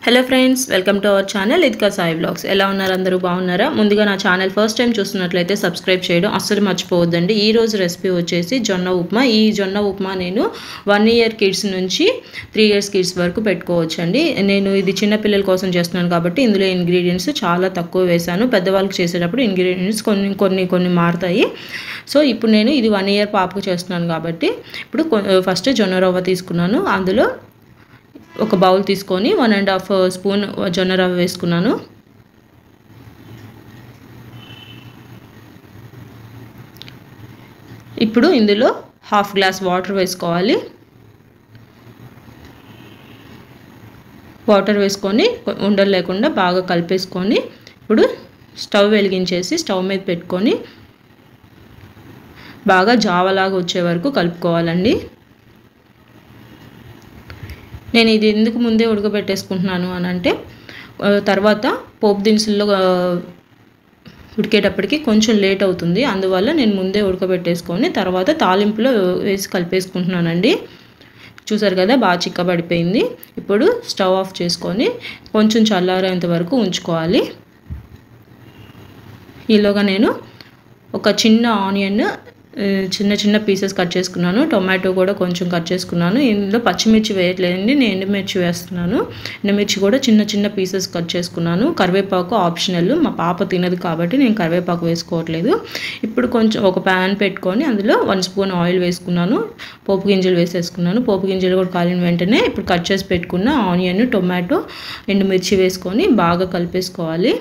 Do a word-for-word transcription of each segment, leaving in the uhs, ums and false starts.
Hello friends, welcome to our channel ఇదికా Sai blogs. ఎలా ఉన్నారు? అందరూ బాగున్నారా? ముందుగా నా ఛానల్ ఫస్ట్ టైం చూస్తున్నట్లయితే సబ్స్క్రైబ్ చేయడం అస్సలు మర్చిపోవద్దండి. ఈ రోజు రెసిపీ వచ్చేసి జొన్న ఉప్మా. ఈ జొన్న ఉప్మా నేను వన్ ఇయర్ కిడ్స్ నుంచి త్రీ ఇయర్స్ కిడ్స్ వరకు పెట్టుకోవచ్చండి. నేను ఇది చిన్నపిల్లల కోసం చేస్తున్నాను కాబట్టి ఇందులో ఇంగ్రీడియంట్స్ చాలా తక్కువ వేశాను. పెద్దవాళ్ళకి చేసేటప్పుడు ఇంగ్రీడియంట్స్ కొన్ని కొన్ని కొన్ని మారుతాయి. సో ఇప్పుడు నేను ఇది వన్ ఇయర్ పాపకు చేస్తున్నాను కాబట్టి ఇప్పుడు ఫస్ట్ జొన్న రవ్వ తీసుకున్నాను. అందులో ఒక బౌల్ తీసుకొని వన్ అండ్ హాఫ్ స్పూన్ జొన్న రవ్వ వేసుకున్నాను. ఇప్పుడు ఇందులో హాఫ్ గ్లాస్ వాటర్ వేసుకోవాలి. వాటర్ వేసుకొని ఉండలు లేకుండా బాగా కలిపేసుకొని ఇప్పుడు స్టవ్ వెలిగించేసి స్టవ్ మీద పెట్టుకొని బాగా జావలాగా వచ్చే వరకు కలుపుకోవాలండి. నేను ఇది ఎందుకు ముందే ఉడకబెట్టేసుకుంటున్నాను అని అంటే తర్వాత పోపు దినుసుల్లో ఉడికేటప్పటికి కొంచెం లేట్ అవుతుంది. అందువల్ల నేను ముందే ఉడకబెట్టేసుకొని తర్వాత తాలింపులో వేసి కలిపేసుకుంటున్నానండి. చూసారు కదా, బాగా చిక్కబడిపోయింది. ఇప్పుడు స్టవ్ ఆఫ్ చేసుకొని కొంచెం చల్లారేంత వరకు ఉంచుకోవాలి. ఈలోగా నేను ఒక చిన్న ఆనియన్ చిన్న చిన్న పీసెస్ కట్ చేసుకున్నాను. టొమాటో కూడా కొంచెం కట్ చేసుకున్నాను. ఇందులో పచ్చిమిర్చి వేయట్లేదండి, నేను ఎండుమిర్చి వేస్తున్నాను. ఎండుమిర్చి కూడా చిన్న చిన్న పీసెస్ కట్ చేసుకున్నాను. కరివేపాకు ఆప్షనల్, మా పాప తినదు కాబట్టి నేను కరివేపాకు వేసుకోవట్లేదు. ఇప్పుడు కొంచెం ఒక ప్యాన్ పెట్టుకొని అందులో వన్ స్పూన్ ఆయిల్ వేసుకున్నాను. పోపు గింజలు వేసేసుకున్నాను. పోపు గింజలు కూడా కాలిన వెంటనే ఇప్పుడు కట్ చేసి పెట్టుకున్న ఆనియన్, టొమాటో, ఎండుమిర్చి వేసుకొని బాగా కలిపేసుకోవాలి.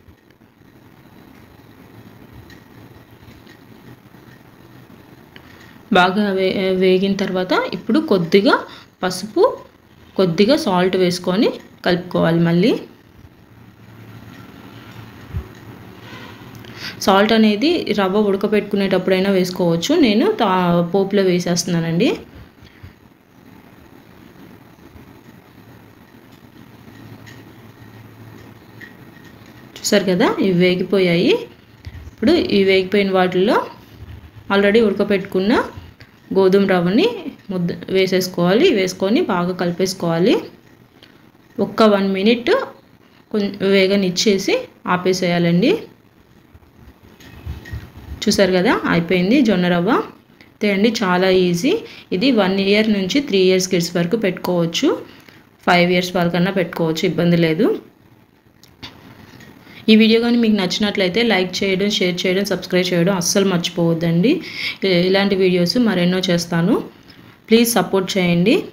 బాగా వే వేగిన తర్వాత ఇప్పుడు కొద్దిగా పసుపు, కొద్దిగా సాల్ట్ వేసుకొని కలుపుకోవాలి. మళ్ళీ సాల్ట్ అనేది రవ్వ ఉడకపెట్టుకునేటప్పుడైనా వేసుకోవచ్చు. నేను తా పోపులో వేసేస్తున్నానండి. చూసారు కదా, ఇవి వేగిపోయాయి. ఇప్పుడు ఈ వేగిపోయిన వాటిల్లో ఆల్రెడీ ఉడకపెట్టుకున్న గోధుమ రవ్వని ముద్ద వేసేసుకోవాలి. వేసుకొని బాగా కలిపేసుకోవాలి. ఒక్క వన్ మినిట్ కొంచెం వేగనిచ్చేసి ఆపేసేయాలండి. చూసారు కదా, అయిపోయింది జొన్న రవ్వ. అంతే అండి, చాలా ఈజీ. ఇది వన్ ఇయర్ నుంచి త్రీ ఇయర్స్ కిడ్స్ వరకు పెట్టుకోవచ్చు. ఫైవ్ ఇయర్స్ వరకన్నా పెట్టుకోవచ్చు, ఇబ్బంది లేదు. ఈ వీడియో కానీ మీకు నచ్చినట్లయితే లైక్ చేయడం, షేర్ చేయడం, సబ్స్క్రైబ్ చేయడం అస్సలు మర్చిపోవద్దండి. ఇలాంటి వీడియోస్ మరెన్నో చేస్తాను. ప్లీజ్ సపోర్ట్ చేయండి.